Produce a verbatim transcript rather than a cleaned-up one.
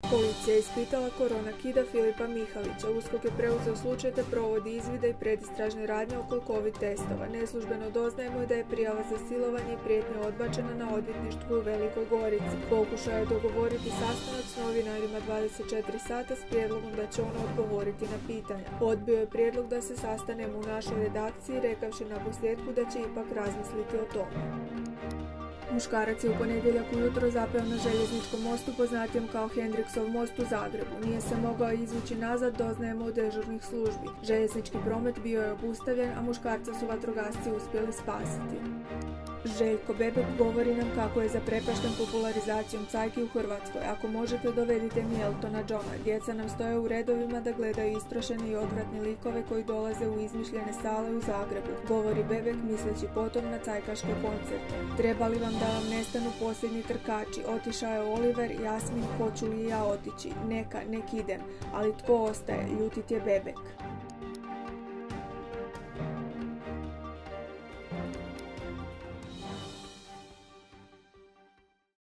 Policija je ispitala korona kida Filipa Mihalića. USKOK je preuzeo slučaj te provodi izvide i predistražne radnje oko covid testova. Neslužbeno doznajemo da je prijava za silovanje i prijetnje odbačena na odvjetništvu u Velikoj Gorici. Pokušao je dogovoriti sastanak s novinarima dvadeset četiri sata s prijedlogom da će ono odgovoriti na pitanja. Odbio je prijedlog da se sastanemo u našoj redakciji, rekavši na posljedku da će ipak razmisliti o tome. Muškarac je u ponedjeljak ujutro zapeo na željezničkom mostu poznatijem kao Hendriksov most u Zagrebu. Nije se mogao izvući nazad, doznajemo od dežurnih službi. Željeznički promet bio je obustavljen, a muškarca su vatrogasci uspjeli spasiti. Željko Bebek govori nam kako je zaprepašten popularizacijom cajki u Hrvatskoj. Ako možete, dovedite mi Eltona Johna. Djeca nam stoje u redovima da gledaju istrošene i odvratne likove koji dolaze u izmišljene sale u Zagrebu, govori Bebek misleći potom na cajkaške koncerte. Treba li vam da vam nestanu posljednji trkači? Otišao je Oliver, Jasmin, hoću li ja otići? Neka, nek idem. Ali tko ostaje? Ljutit je Bebek.